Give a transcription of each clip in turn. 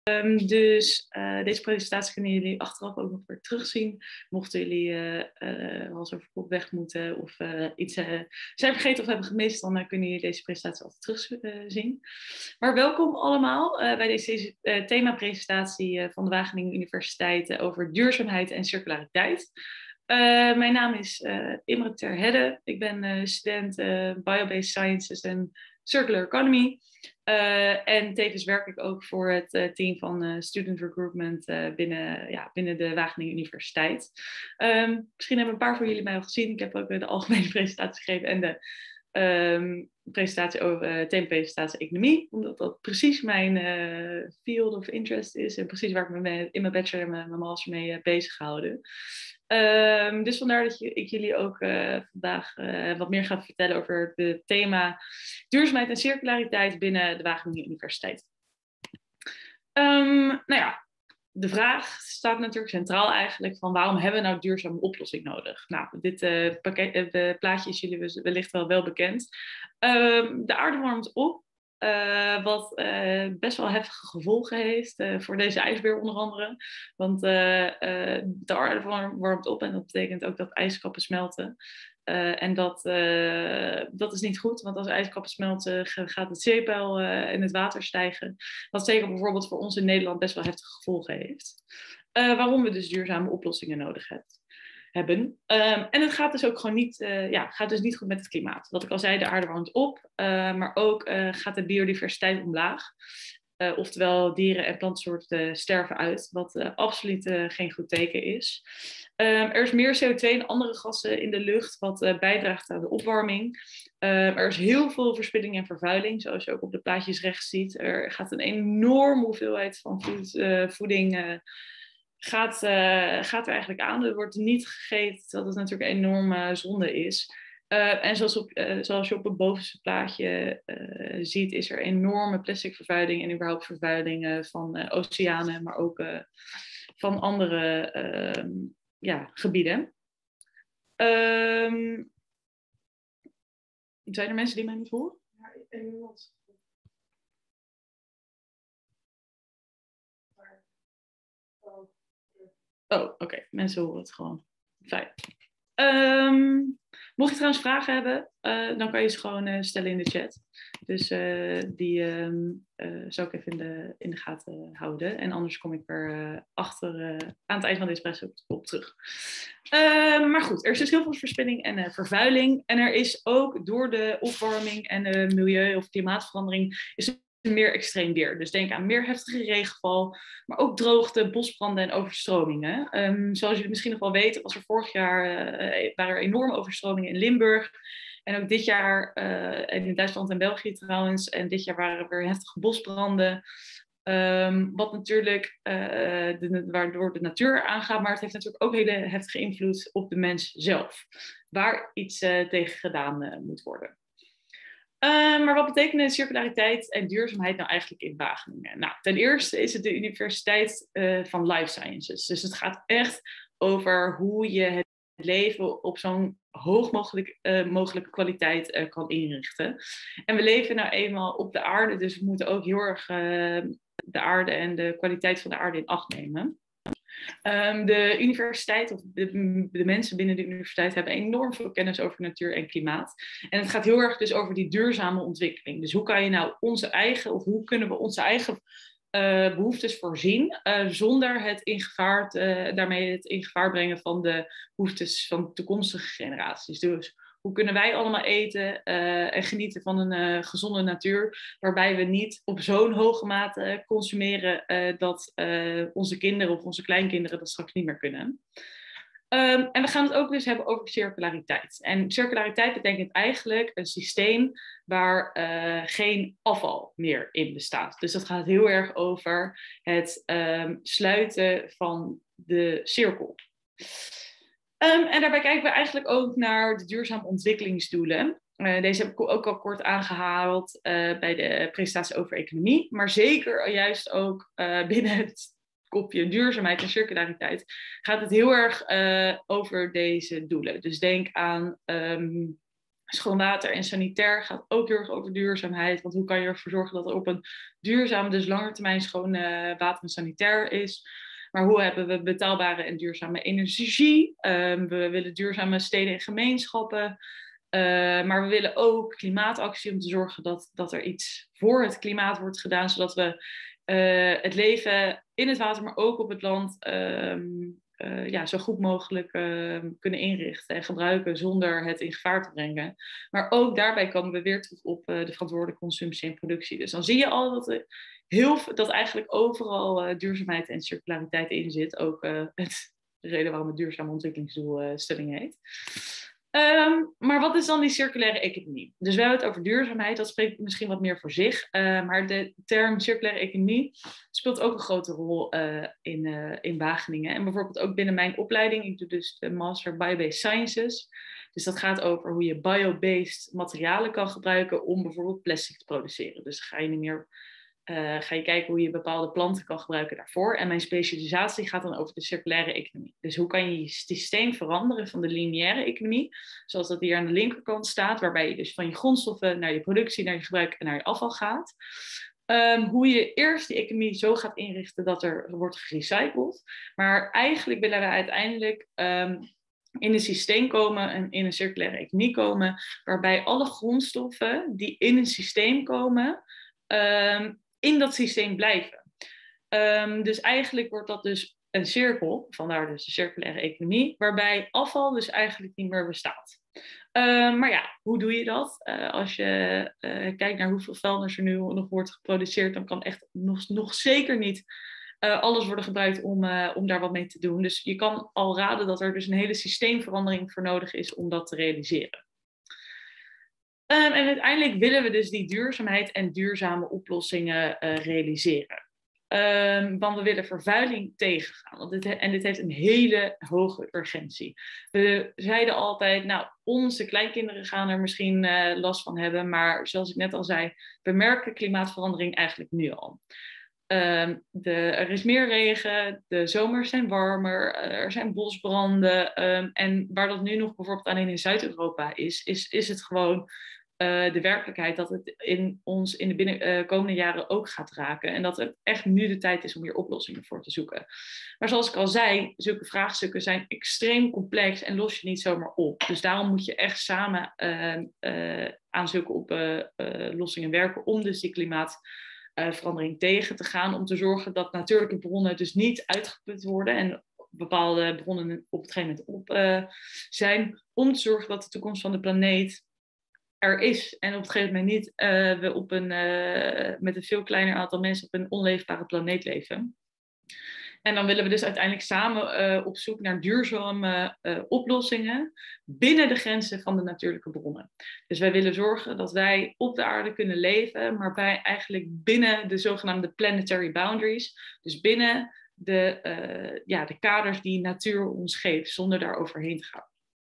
Deze presentatie kunnen jullie achteraf ook nog weer terugzien. Mochten jullie hals over kop weg moeten of iets zijn vergeten of hebben gemist, dan kunnen jullie deze presentatie altijd terugzien. Maar welkom allemaal bij deze themapresentatie van de Wageningen Universiteit over duurzaamheid en circulariteit. Mijn naam is Imre ter Hedde. Ik ben student Biobased Sciences en Circular Economy. En tevens werk ik ook voor het team van Student Recruitment binnen de Wageningen Universiteit. Misschien hebben een paar van jullie mij al gezien. Ik heb ook de algemene presentatie gegeven en de presentatie over themapresentatie economie. Omdat dat precies mijn field of interest is en precies waar ik me in mijn bachelor en mijn master mee bezig gehouden. Dus vandaar dat ik jullie ook vandaag wat meer ga vertellen over het thema duurzaamheid en circulariteit binnen de Wageningen Universiteit. De vraag staat natuurlijk centraal eigenlijk van waarom hebben we nou duurzame oplossing nodig? Nou, dit plaatje is jullie wellicht wel bekend. De aarde warmt op. Wat best wel heftige gevolgen heeft voor deze ijsbeer onder andere. Want de aarde warmt op en dat betekent ook dat ijskappen smelten. En dat is niet goed, want als ijskappen smelten gaat het zeepeil en het water stijgen. Wat zeker bijvoorbeeld voor ons in Nederland best wel heftige gevolgen heeft. Waarom we dus duurzame oplossingen nodig hebben. En het gaat dus ook gewoon niet goed met het klimaat. Wat ik al zei, de aarde warmt op, maar ook gaat de biodiversiteit omlaag. Oftewel dieren- en plantsoorten sterven uit, wat absoluut geen goed teken is. Er is meer CO2 en andere gassen in de lucht, wat bijdraagt aan de opwarming. Er is heel veel verspilling en vervuiling, zoals je ook op de plaatjes rechts ziet. Er gaat een enorme hoeveelheid van voeding gaat er eigenlijk aan. Er wordt niet gegeten, dat het natuurlijk een enorme zonde is. En zoals je op het bovenste plaatje ziet, is er enorme plastic vervuiling en überhaupt vervuiling van oceanen, maar ook van andere gebieden. Zijn er mensen die mij niet horen? Ja, iemand. Oh, oké. Mensen horen het gewoon. Fijn. Mocht je trouwens vragen hebben, dan kan je ze gewoon stellen in de chat. Dus die zou ik even in de gaten houden. En anders kom ik er aan het eind van deze presentatie op terug. Maar goed, er is dus heel veel verspilling en vervuiling. En er is ook door de opwarming en de milieu- of klimaatverandering is meer extreem weer. Dus denk aan meer heftige regenval, maar ook droogte, bosbranden en overstromingen. Zoals jullie misschien nog wel weten, was er vorig jaar waren er enorme overstromingen in Limburg. En ook dit jaar, en in Duitsland en België trouwens, en dit jaar waren er weer heftige bosbranden. Wat natuurlijk, waardoor de natuur aangaat, maar het heeft natuurlijk ook hele heftige invloed op de mens zelf. Waar iets tegen gedaan moet worden. Maar wat betekenen circulariteit en duurzaamheid nou eigenlijk in Wageningen? Nou, ten eerste is het de Universiteit van Life Sciences. Dus het gaat echt over hoe je het leven op zo'n hoog mogelijke kwaliteit kan inrichten. En we leven nou eenmaal op de aarde, dus we moeten ook heel erg de aarde en de kwaliteit van de aarde in acht nemen. De universiteit, of de mensen binnen de universiteit hebben enorm veel kennis over natuur en klimaat. En het gaat heel erg dus over die duurzame ontwikkeling. Dus hoe kan je nou hoe kunnen we onze eigen behoeftes voorzien, zonder daarmee het in gevaar brengen van de behoeftes van toekomstige generaties. Dus hoe kunnen wij allemaal eten en genieten van een gezonde natuur, waarbij we niet op zo'n hoge mate consumeren dat onze kinderen of onze kleinkinderen dat straks niet meer kunnen. En we gaan het ook dus hebben over circulariteit. En circulariteit betekent eigenlijk een systeem waar geen afval meer in bestaat. Dus dat gaat heel erg over het sluiten van de cirkel. En daarbij kijken we eigenlijk ook naar de duurzame ontwikkelingsdoelen. Deze heb ik ook al kort aangehaald bij de presentatie over economie. Maar zeker juist ook binnen het kopje duurzaamheid en circulariteit gaat het heel erg over deze doelen. Dus denk aan Schoon water en sanitair gaat ook heel erg over duurzaamheid. Want hoe kan je ervoor zorgen dat er op een duurzaam, dus langetermijn schoon water en sanitair is. Maar hoe hebben we betaalbare en duurzame energie? We willen duurzame steden en gemeenschappen. Maar we willen ook klimaatactie om te zorgen dat er iets voor het klimaat wordt gedaan. Zodat we het leven in het water, maar ook op het land zo goed mogelijk kunnen inrichten en gebruiken zonder het in gevaar te brengen. Maar ook daarbij komen we weer terug op de verantwoordelijke consumptie en productie. Dus dan zie je al dat eigenlijk overal duurzaamheid en circulariteit in zit. Ook de reden waarom het duurzame ontwikkelingsdoelstelling heet. Maar wat is dan die circulaire economie? Dus we hebben het over duurzaamheid, dat spreekt misschien wat meer voor zich. Maar de term circulaire economie speelt ook een grote rol in Wageningen. En bijvoorbeeld ook binnen mijn opleiding. Ik doe dus de Master Biobased Sciences. Dus dat gaat over hoe je biobased materialen kan gebruiken om bijvoorbeeld plastic te produceren. Dus ga je kijken hoe je bepaalde planten kan gebruiken daarvoor. En mijn specialisatie gaat dan over de circulaire economie. Dus hoe kan je je systeem veranderen van de lineaire economie, zoals dat hier aan de linkerkant staat, waarbij je dus van je grondstoffen naar je productie, naar je gebruik en naar je afval gaat. Hoe je eerst die economie zo gaat inrichten dat er wordt gerecycled. Maar eigenlijk willen we uiteindelijk in een systeem komen en in een circulaire economie komen, waarbij alle grondstoffen die in een systeem komen, in dat systeem blijven. Dus eigenlijk wordt dat dus een cirkel, vandaar dus de circulaire economie, waarbij afval dus eigenlijk niet meer bestaat. Maar ja, hoe doe je dat? Als je kijkt naar hoeveel vuilnis er nu nog wordt geproduceerd, dan kan echt nog zeker niet alles worden gebruikt om daar wat mee te doen. Dus je kan al raden dat er dus een hele systeemverandering voor nodig is om dat te realiseren. En uiteindelijk willen we dus die duurzaamheid en duurzame oplossingen realiseren. Want we willen vervuiling tegengaan. Want dit heeft een hele hoge urgentie. We zeiden altijd, nou, onze kleinkinderen gaan er misschien last van hebben. Maar zoals ik net al zei, we merken klimaatverandering eigenlijk nu al. Er is meer regen, de zomers zijn warmer, er zijn bosbranden. En waar dat nu nog bijvoorbeeld alleen in Zuid-Europa is het gewoon de werkelijkheid dat het ons in de komende jaren ook gaat raken. En dat het echt nu de tijd is om hier oplossingen voor te zoeken. Maar zoals ik al zei, zulke vraagstukken zijn extreem complex en los je niet zomaar op. Dus daarom moet je echt samen aan zulke oplossingen werken om dus die klimaatverandering tegen te gaan. Om te zorgen dat natuurlijke bronnen dus niet uitgeput worden en bepaalde bronnen op het gegeven moment op zijn. Om te zorgen dat de toekomst van de planeet er is. En op een gegeven moment niet we met een veel kleiner aantal mensen op een onleefbare planeet leven. En dan willen we dus uiteindelijk samen op zoek naar duurzame oplossingen binnen de grenzen van de natuurlijke bronnen. Dus wij willen zorgen dat wij op de aarde kunnen leven, maar eigenlijk binnen de zogenaamde planetary boundaries. Dus binnen de kaders die natuur ons geeft, zonder daar overheen te gaan.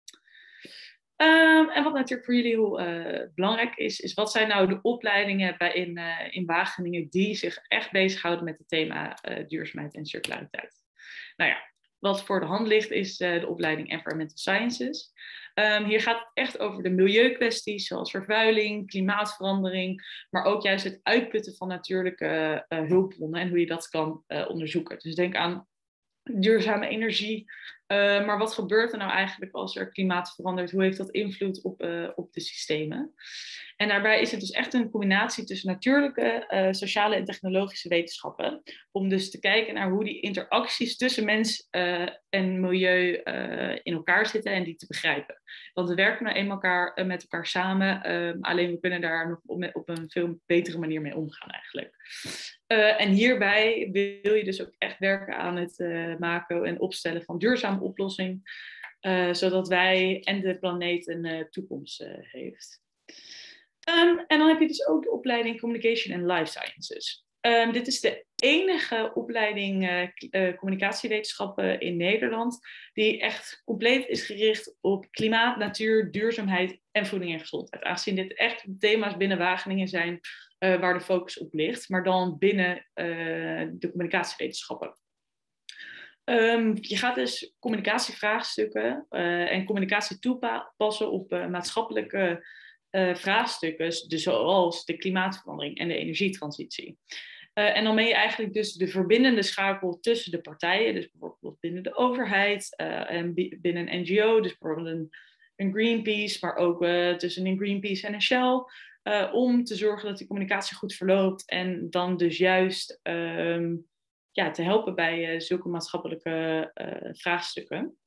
En wat natuurlijk voor jullie heel belangrijk is wat zijn nou de opleidingen in Wageningen die zich echt bezighouden met het thema duurzaamheid en circulariteit. Nou ja, wat voor de hand ligt is de opleiding Environmental Sciences. Hier gaat het echt over de milieukwesties zoals vervuiling, klimaatverandering, maar ook juist het uitputten van natuurlijke hulpbronnen en hoe je dat kan onderzoeken. Dus denk aan duurzame energie. Maar wat gebeurt er nou eigenlijk als er klimaat verandert? Hoe heeft dat invloed op de systemen? En daarbij is het dus echt een combinatie tussen natuurlijke, sociale en technologische wetenschappen. Om dus te kijken naar hoe die interacties tussen mens en milieu in elkaar zitten en die te begrijpen. Want we werken nou eenmaal met elkaar samen. Alleen we kunnen daar nog op een veel betere manier mee omgaan eigenlijk. En hierbij wil je dus ook echt werken aan het maken en opstellen van duurzame oplossing. Zodat wij en de planeet een toekomst heeft. En dan heb je dus ook de opleiding Communication and Life Sciences. Dit is de enige opleiding communicatiewetenschappen in Nederland die echt compleet is gericht op klimaat, natuur, duurzaamheid en voeding en gezondheid. Aangezien dit echt thema's binnen Wageningen zijn waar de focus op ligt, maar dan binnen de communicatiewetenschappen. Je gaat dus communicatievraagstukken en communicatie toepassen op maatschappelijke vraagstukken, dus zoals de klimaatverandering en de energietransitie. En dan ben je eigenlijk dus de verbindende schakel tussen de partijen, dus bijvoorbeeld binnen de overheid en binnen een NGO, dus bijvoorbeeld een Greenpeace, maar ook tussen een Greenpeace en een Shell, om te zorgen dat die communicatie goed verloopt en dan dus juist te helpen bij zulke maatschappelijke vraagstukken.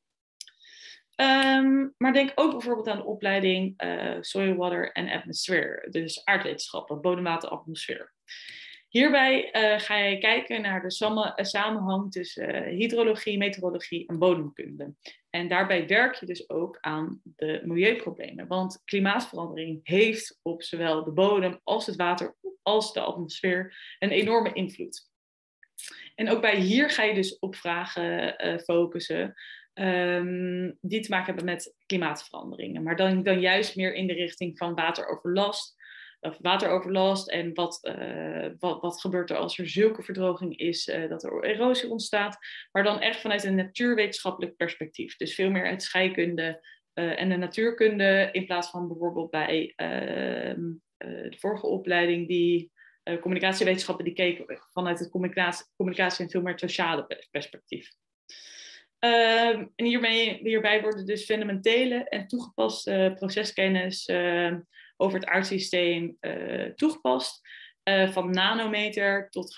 Maar denk ook bijvoorbeeld aan de opleiding Soil, Water and Atmosphere, dus aardwetenschappen, bodem, water, atmosfeer. Hierbij ga je kijken naar de samenhang tussen hydrologie, meteorologie en bodemkunde. En daarbij werk je dus ook aan de milieuproblemen. Want klimaatverandering heeft op zowel de bodem als het water als de atmosfeer een enorme invloed. En ook bij hier ga je dus op vragen focussen die te maken hebben met klimaatveranderingen. Maar dan juist meer in de richting van wateroverlast en wat gebeurt er als er zulke verdroging is, dat er erosie ontstaat. Maar dan echt vanuit een natuurwetenschappelijk perspectief. Dus veel meer het scheikunde en de natuurkunde in plaats van bijvoorbeeld bij de vorige opleiding die communicatiewetenschappen die keken vanuit het communicatie en veel meer het sociale perspectief. En hierbij worden dus fundamentele en toegepaste proceskennis over het aardsysteem toegepast. Van nanometer tot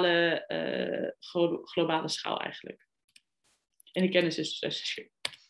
globale schaal eigenlijk. En die kennis is dus essentieel.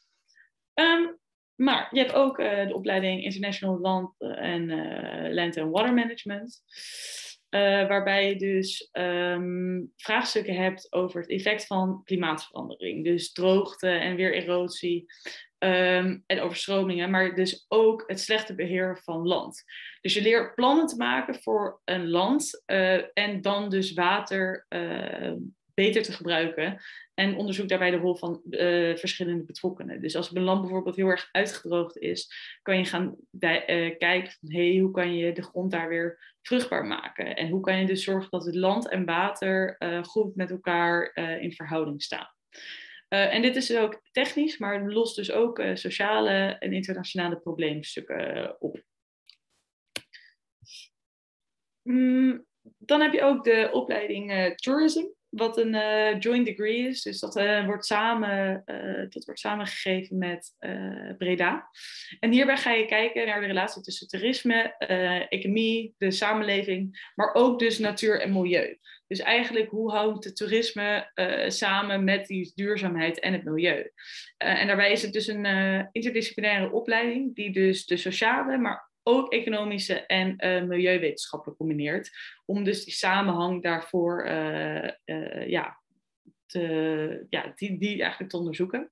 Maar je hebt ook de opleiding International Land and Water Management. Waarbij je dus vraagstukken hebt over het effect van klimaatverandering. Dus droogte en weererosie en overstromingen. Maar dus ook het slechte beheer van land. Dus je leert plannen te maken voor een land. En dan dus water beter te gebruiken. En onderzoek daarbij de rol van verschillende betrokkenen. Dus als een land bijvoorbeeld heel erg uitgedroogd is, kan je gaan kijken van hoe kan je de grond daar weer vruchtbaar maken. En hoe kan je dus zorgen dat het land en water goed met elkaar in verhouding staan. En dit is dus ook technisch, maar het lost dus ook sociale en internationale probleemstukken op. Dan heb je ook de opleiding Tourism, wat een joint degree is. Dus dat wordt samengegeven met Breda. En hierbij ga je kijken naar de relatie tussen toerisme, economie, de samenleving, maar ook dus natuur en milieu. Dus eigenlijk hoe houdt het toerisme samen met die duurzaamheid en het milieu. En daarbij is het dus een interdisciplinaire opleiding die dus de sociale, maar ook economische en milieuwetenschappen combineert. Om dus die samenhang daarvoor die eigenlijk te onderzoeken.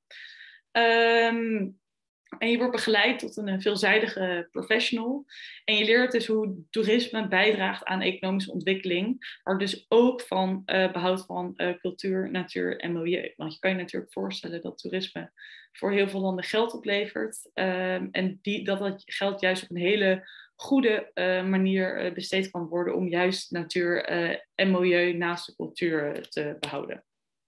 En je wordt begeleid tot een veelzijdige professional. En je leert dus hoe toerisme bijdraagt aan economische ontwikkeling. Maar dus ook van behoud van cultuur, natuur en milieu. Want je kan je natuurlijk voorstellen dat toerisme voor heel veel landen geld oplevert. En dat geld juist op een hele goede manier besteed kan worden om juist natuur en milieu naast de cultuur te behouden.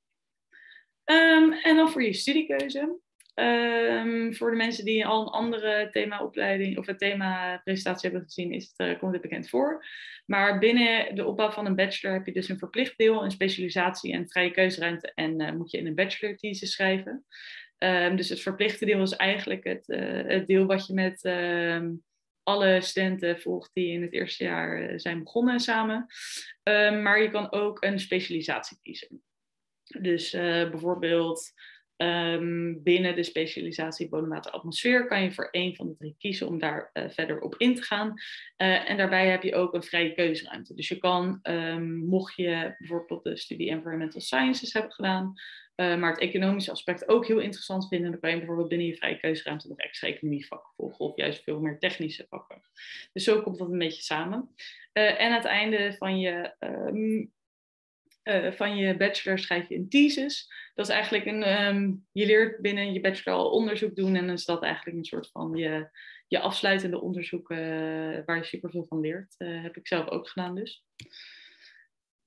En dan voor je studiekeuze. Voor de mensen die al een andere themaopleiding of een themapresentatie hebben gezien, komt het bekend voor. Maar binnen de opbouw van een bachelor heb je dus een verplicht deel, een specialisatie en vrije keuzeruimte en moet je in een bachelor thesis schrijven. Dus het verplichte deel is eigenlijk het deel wat je met alle studenten volgt die in het eerste jaar zijn begonnen samen. Maar je kan ook een specialisatie kiezen. Dus bijvoorbeeld binnen de specialisatie bodem, water, atmosfeer kan je voor één van de 3 kiezen om daar verder op in te gaan. En daarbij heb je ook een vrije keuzeruimte. Dus je kan, mocht je bijvoorbeeld de studie Environmental Sciences hebben gedaan, maar het economische aspect ook heel interessant vinden, dan kan je bijvoorbeeld binnen je vrije keuzeruimte nog extra economievakken volgen of juist veel meer technische vakken. Dus zo komt dat een beetje samen. En aan het einde van je bachelor schrijf je een thesis. Dat is eigenlijk je leert binnen je bachelor al onderzoek doen en dan is dat eigenlijk een soort van je afsluitende onderzoek waar je superveel van leert. Heb ik zelf ook gedaan dus.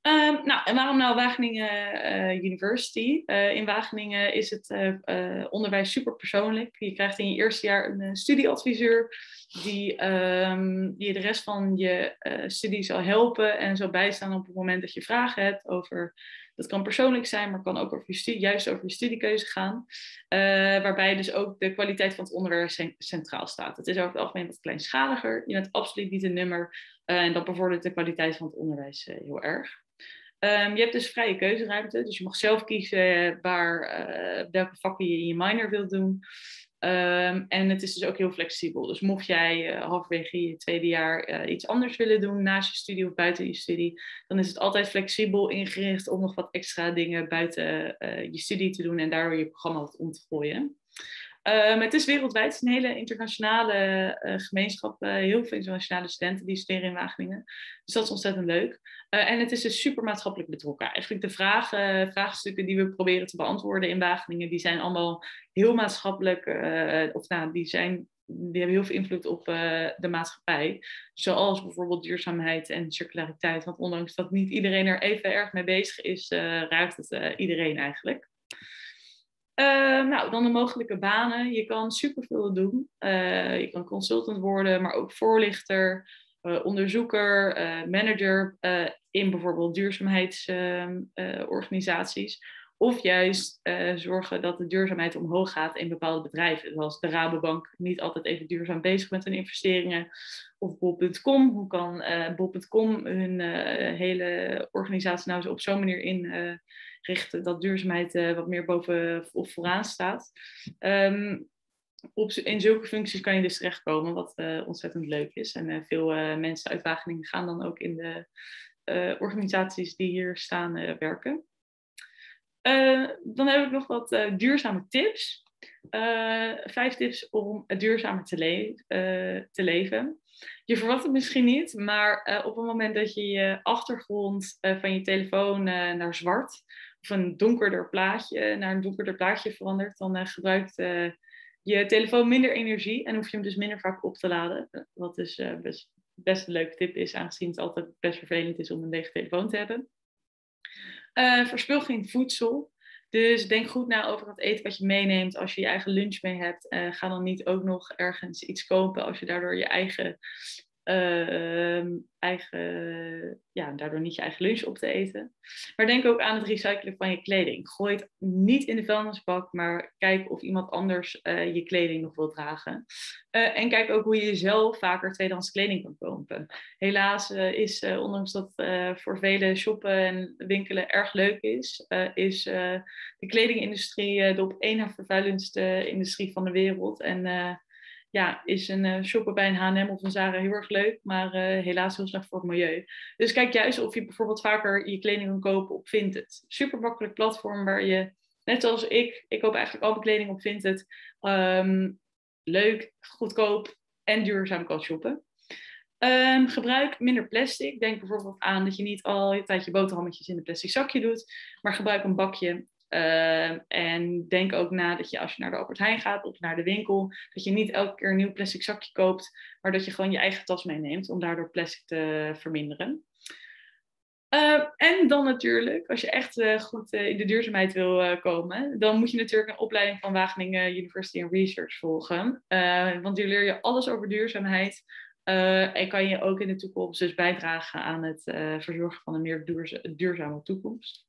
Nou, en waarom nou Wageningen University? In Wageningen is het onderwijs super persoonlijk. Je krijgt in je eerste jaar een studieadviseur die je de rest van je studie zal helpen en zal bijstaan op het moment dat je vragen hebt over. Dat kan persoonlijk zijn, maar kan ook juist over je studiekeuze gaan. Waarbij dus ook de kwaliteit van het onderwijs centraal staat. Het is over het algemeen wat kleinschaliger. Je bent absoluut niet een nummer. En dat bevordert de kwaliteit van het onderwijs heel erg. Je hebt dus vrije keuzeruimte, dus je mag zelf kiezen welke vakken je in je minor wilt doen. En het is dus ook heel flexibel. Dus mocht jij halverwege je tweede jaar iets anders willen doen naast je studie of buiten je studie, dan is het altijd flexibel ingericht om nog wat extra dingen buiten je studie te doen en daardoor je programma wat om te gooien. Het is wereldwijd, het is een hele internationale gemeenschap. Heel veel internationale studenten die studeren in Wageningen. Dus dat is ontzettend leuk. En het is dus super maatschappelijk betrokken. Eigenlijk de vraagstukken die we proberen te beantwoorden in Wageningen, die zijn allemaal heel maatschappelijk. Die hebben heel veel invloed op de maatschappij. Zoals bijvoorbeeld duurzaamheid en circulariteit. Want ondanks dat niet iedereen er even erg mee bezig is, raakt het iedereen eigenlijk. Nou, dan de mogelijke banen. Je kan superveel doen. Je kan consultant worden, maar ook voorlichter, onderzoeker, manager in bijvoorbeeld duurzaamheidsorganisaties. Of juist zorgen dat de duurzaamheid omhoog gaat in bepaalde bedrijven. Zoals de Rabobank niet altijd even duurzaam bezig met hun investeringen. Of bol.com. Hoe kan bol.com hun hele organisatie nou zo op zo'n manier inrichten dat duurzaamheid wat meer boven of vooraan staat. In zulke functies kan je dus terechtkomen, wat ontzettend leuk is. En veel mensen uit Wageningen gaan dan ook in de organisaties die hier staan werken. Dan heb ik nog wat duurzame tips. 5 tips om duurzamer te leven. Je verwacht het misschien niet, maar op het moment dat je je achtergrond van je telefoon naar zwart of een donkerder plaatje verandert, dan gebruikt je telefoon minder energie en hoef je hem dus minder vaak op te laden. Wat dus best een leuke tip is, aangezien het altijd best vervelend is om een lege telefoon te hebben. Verspil geen voedsel. Dus denk goed na over het eten wat je meeneemt. Als je je eigen lunch mee hebt, ga dan niet ook nog ergens iets kopen als je daardoor daardoor niet je eigen lunch op te eten. Maar denk ook aan het recyclen van je kleding. Gooi het niet in de vuilnisbak, maar kijk of iemand anders je kleding nog wil dragen. En kijk ook hoe je zelf vaker tweedehands kleding kan kopen. Helaas ondanks dat voor velen shoppen en winkelen erg leuk is de kledingindustrie de op één na vervuilendste industrie van de wereld. En is een shoppen bij een H&M of een Zara heel erg leuk, maar helaas heel slecht voor het milieu. Dus kijk juist of je bijvoorbeeld vaker je kleding kan kopen op Vinted. Super makkelijk platform waar je, net zoals ik koop eigenlijk al mijn kleding op Vinted. Leuk, goedkoop en duurzaam kan shoppen. Gebruik minder plastic. Denk bijvoorbeeld aan dat je niet al je tijd je boterhammetjes in een plastic zakje doet, maar gebruik een bakje. En denk ook na dat je als je naar de Albert Heijn gaat of naar de winkel, dat je niet elke keer een nieuw plastic zakje koopt, maar dat je gewoon je eigen tas meeneemt om daardoor plastic te verminderen. En dan natuurlijk, als je echt goed in de duurzaamheid wil komen, dan moet je natuurlijk een opleiding van Wageningen University and Research volgen. Want hier leer je alles over duurzaamheid. En kan je ook in de toekomst dus bijdragen aan het verzorgen van een meer duurzame toekomst.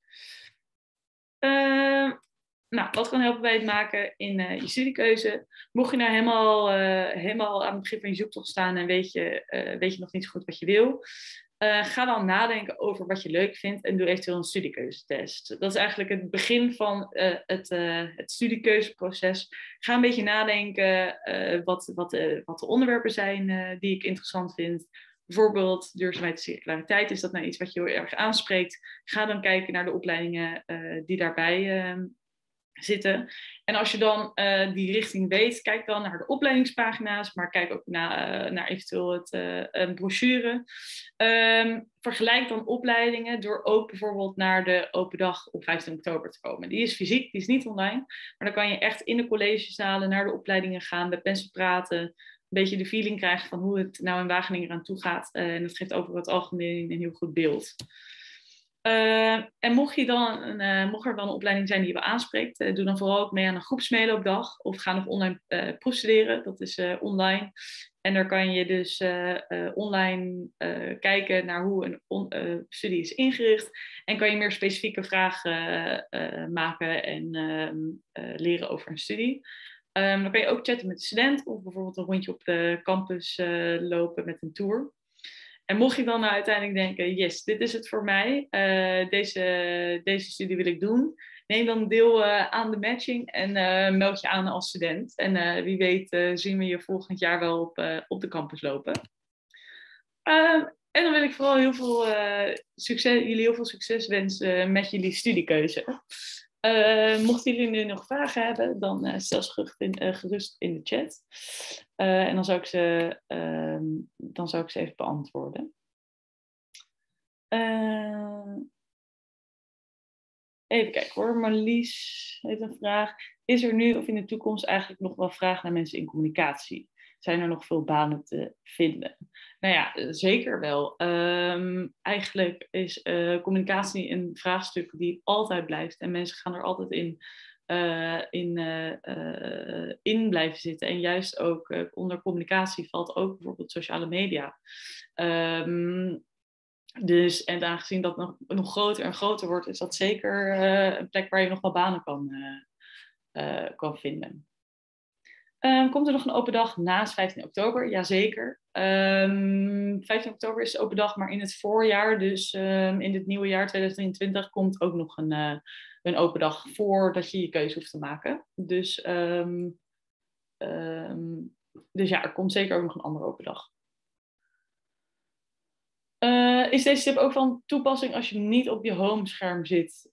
Wat kan helpen bij het maken in je studiekeuze? Mocht je nou helemaal aan het begin van je zoektocht staan en weet je nog niet zo goed wat je wil, ga dan nadenken over wat je leuk vindt en doe eventueel een studiekeuzetest. Dat is eigenlijk het begin van het studiekeuzeproces. Ga een beetje nadenken wat de onderwerpen zijn die ik interessant vind. Bijvoorbeeld duurzaamheid en circulariteit. Is dat nou iets wat je heel erg aanspreekt? Ga dan kijken naar de opleidingen die daarbij zitten. En als je dan die richting weet, kijk dan naar de opleidingspagina's, maar kijk ook naar eventueel een brochure. Vergelijk dan opleidingen door ook bijvoorbeeld naar de open dag op 15 oktober te komen. Die is fysiek, die is niet online, maar dan kan je echt in de collegezalen naar de opleidingen gaan, met mensen praten, een beetje de feeling krijgen van hoe het nou in Wageningen aan toe gaat. En dat geeft over het algemeen een heel goed beeld. En mocht er dan een opleiding zijn die je aanspreekt, doe dan vooral ook mee aan een groepsmeeloopdag of ga nog online proefstuderen. Dat is online. En daar kan je dus online kijken naar hoe een studie is ingericht. En kan je meer specifieke vragen maken en leren over een studie. Dan kan je ook chatten met de student of bijvoorbeeld een rondje op de campus lopen met een tour. En mocht je dan nou uiteindelijk denken, yes, dit is het voor mij, deze studie wil ik doen, neem dan deel aan de matching en meld je aan als student. En wie weet zien we je volgend jaar wel op de campus lopen. En dan wil ik vooral jullie heel veel succes wensen met jullie studiekeuze. Mochten jullie nu nog vragen hebben, dan stel ze gerust in de chat. En dan zou ik ze even beantwoorden. Even kijken hoor. Marlies heeft een vraag. Is er nu of in de toekomst eigenlijk nog wel vraag naar mensen in communicatie? Zijn er nog veel banen te vinden? Nou ja, zeker wel. Eigenlijk is communicatie een vraagstuk die altijd blijft. En mensen gaan er altijd in blijven zitten. En juist ook onder communicatie valt ook bijvoorbeeld sociale media. Dus, en aangezien dat nog groter en groter wordt, is dat zeker een plek waar je nog wel banen kan vinden. Komt er nog een open dag naast 15 oktober? Jazeker. 15 oktober is de open dag, maar in het voorjaar, dus in het nieuwe jaar 2023, komt ook nog een open dag voordat je je keuze hoeft te maken. Dus ja, er komt zeker ook nog een andere open dag. Is deze tip ook van toepassing als je niet op je homescherm zit?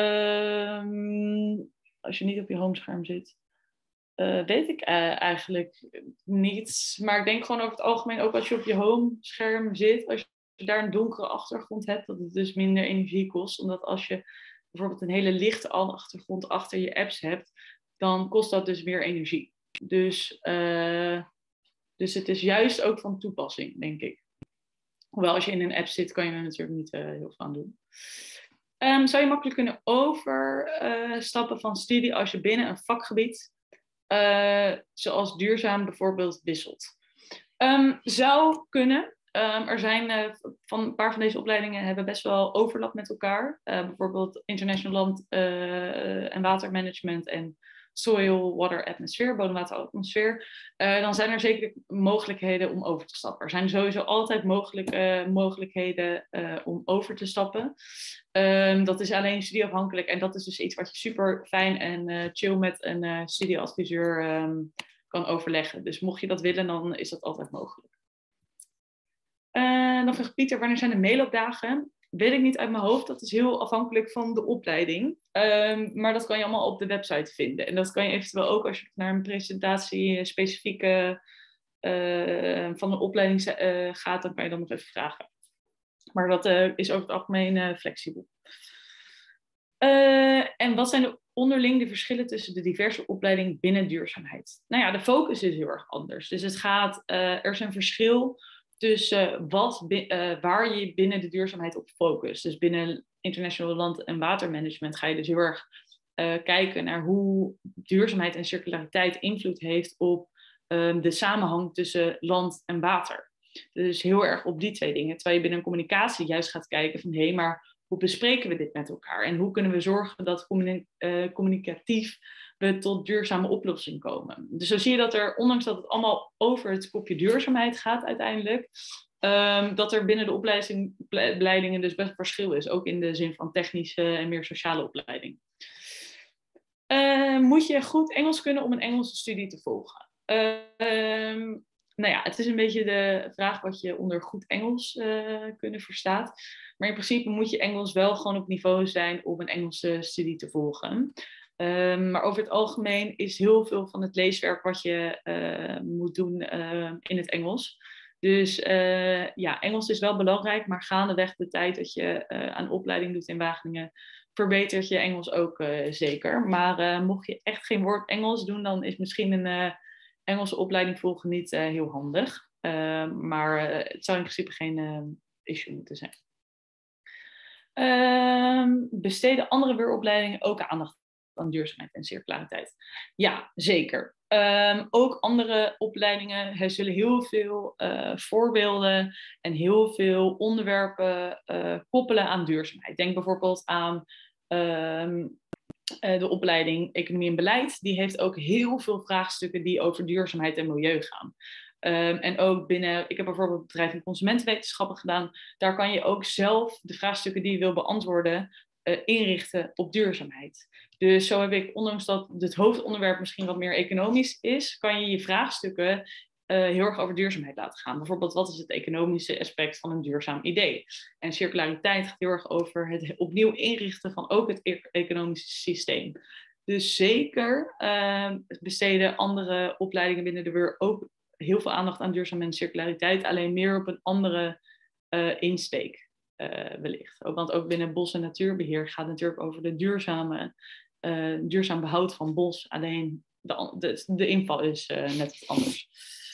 Als je niet op je homescherm zit, weet ik eigenlijk niet. Maar ik denk gewoon over het algemeen, ook als je op je homescherm zit, als je daar een donkere achtergrond hebt, dat het dus minder energie kost. Omdat als je bijvoorbeeld een hele lichte achtergrond achter je apps hebt, dan kost dat dus meer energie. Dus het is juist ook van toepassing, denk ik. Hoewel als je in een app zit, kan je er natuurlijk niet heel veel aan doen. Zou je makkelijk kunnen overstappen van studie als je binnen een vakgebied, zoals duurzaam bijvoorbeeld, wisselt? Zou kunnen. Er zijn een paar van deze opleidingen hebben best wel overlap met elkaar. Bijvoorbeeld International Land- en Watermanagement en Soil, Water, Atmosphere, bodem, water, atmosfeer. Dan zijn er zeker mogelijkheden om over te stappen. Er zijn sowieso altijd mogelijkheden om over te stappen. Dat is alleen studieafhankelijk en dat is dus iets wat je super fijn en chill met een studieadviseur kan overleggen. Dus mocht je dat willen, dan is dat altijd mogelijk. Dan vraagt Pieter, wanneer zijn de meeloopdagen? Weet ik niet uit mijn hoofd, dat is heel afhankelijk van de opleiding. Maar dat kan je allemaal op de website vinden. En dat kan je eventueel ook als je naar een presentatie specifieke van de opleiding gaat, dan kan je dan nog even vragen. Maar dat is over het algemeen flexibel. En wat zijn de onderling de verschillen tussen de diverse opleidingen binnen duurzaamheid? Nou ja, de focus is heel erg anders. Dus er is een verschil tussen waar je binnen de duurzaamheid op focust. Dus binnen International Land- en Watermanagement ga je dus heel erg kijken naar hoe duurzaamheid en circulariteit invloed heeft op de samenhang tussen land en water. Dus heel erg op die twee dingen. Terwijl je binnen communicatie juist gaat kijken van hé, maar hoe bespreken we dit met elkaar? En hoe kunnen we zorgen dat communicatief we tot duurzame oplossingen komen? Dus zo zie je dat er, ondanks dat het allemaal over het kopje duurzaamheid gaat uiteindelijk, dat er binnen de opleidingen dus best verschil is. Ook in de zin van technische en meer sociale opleiding. Moet je goed Engels kunnen om een Engelse studie te volgen? Nou ja, het is een beetje de vraag wat je onder goed Engels kunnen verstaat. Maar in principe moet je Engels wel gewoon op niveau zijn om een Engelse studie te volgen. Maar over het algemeen is heel veel van het leeswerk wat je moet doen in het Engels. Dus ja, Engels is wel belangrijk, maar gaandeweg de tijd dat je aan opleiding doet in Wageningen, verbetert je Engels ook zeker. Maar mocht je echt geen woord Engels doen, dan is misschien een Engelse opleiding volgen niet heel handig. Maar het zou in principe geen issue moeten zijn. Besteden andere WUR-opleidingen ook aandacht aan duurzaamheid en circulariteit? Ja, zeker. Ook andere opleidingen zullen heel veel voorbeelden en heel veel onderwerpen koppelen aan duurzaamheid. Denk bijvoorbeeld aan de opleiding Economie en Beleid. Die heeft ook heel veel vraagstukken die over duurzaamheid en milieu gaan. En ook binnen, ik heb bijvoorbeeld bedrijf- en consumentenwetenschappen gedaan. Daar kan je ook zelf de vraagstukken die je wil beantwoorden inrichten op duurzaamheid. Dus zo heb ik, ondanks dat het hoofdonderwerp misschien wat meer economisch is, kan je je vraagstukken heel erg over duurzaamheid laten gaan. Bijvoorbeeld, wat is het economische aspect van een duurzaam idee? En circulariteit gaat heel erg over het opnieuw inrichten van ook het economische systeem. Dus zeker besteden andere opleidingen binnen de WUR ook heel veel aandacht aan duurzaamheid en circulariteit, alleen meer op een andere insteek wellicht. Want ook binnen bos- en natuurbeheer gaat het natuurlijk over de duurzaam behoud van bos. Alleen de inval is net wat anders.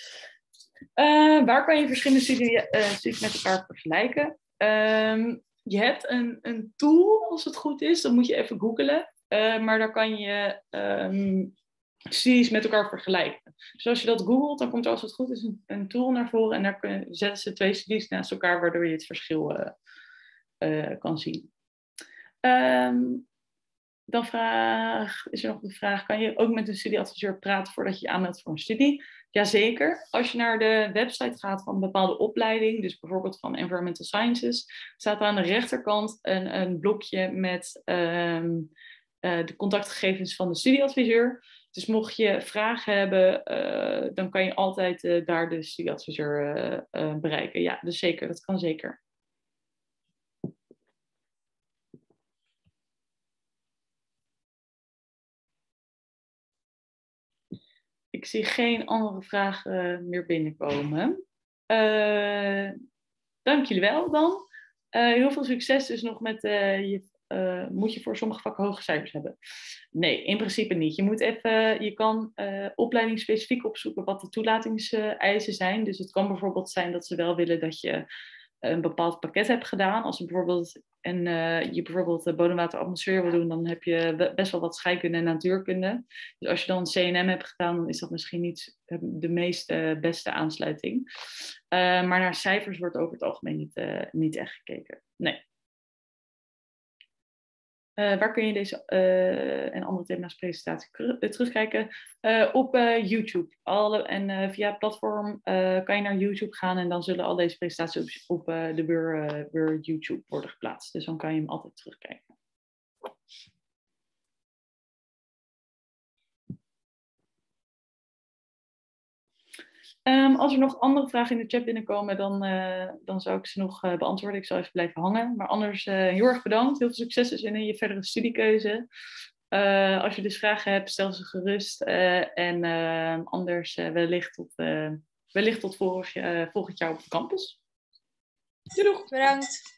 Waar kan je verschillende studies met elkaar vergelijken? Je hebt een tool, als het goed is, dan moet je even googlen. Maar daar kan je studies met elkaar vergelijken. Dus als je dat googelt, dan komt er als het goed is een tool naar voren en daar zetten ze 2 studies naast elkaar, waardoor je het verschil kan zien. Dan is er nog de vraag, kan je ook met een studieadviseur praten voordat je je aanmeldt voor een studie? Jazeker. Als je naar de website gaat van een bepaalde opleiding, dus bijvoorbeeld van Environmental Sciences, staat er aan de rechterkant een blokje met de contactgegevens van de studieadviseur. Dus mocht je vragen hebben, dan kan je altijd daar de studieadviseur bereiken. Ja, dus zeker, dat kan zeker. Ik zie geen andere vragen meer binnenkomen. Dank jullie wel dan. Heel veel succes dus nog met moet je voor sommige vakken hoge cijfers hebben? Nee, in principe niet. Je kan opleidingsspecifiek opzoeken wat de toelatingseisen zijn. Dus het kan bijvoorbeeld zijn dat ze wel willen dat je een bepaald pakket hebt gedaan. Als je bijvoorbeeld bodemwater atmosfeer wil doen, dan heb je best wel wat scheikunde en natuurkunde. Dus als je dan CNM hebt gedaan, dan is dat misschien niet de meest beste aansluiting. Maar naar cijfers wordt over het algemeen niet echt gekeken. Nee. Waar kun je deze en andere thema's presentatie terugkijken? Op YouTube. Via het platform kan je naar YouTube gaan en dan zullen al deze presentaties op de WUR YouTube worden geplaatst. Dus dan kan je hem altijd terugkijken. Als er nog andere vragen in de chat binnenkomen, dan zou ik ze nog beantwoorden. Ik zal even blijven hangen. Maar anders heel erg bedankt. Heel veel succes dus in je verdere studiekeuze. Als je dus vragen hebt, stel ze gerust. Anders wellicht tot volgend jaar op de campus. Doei doeg! Bedankt.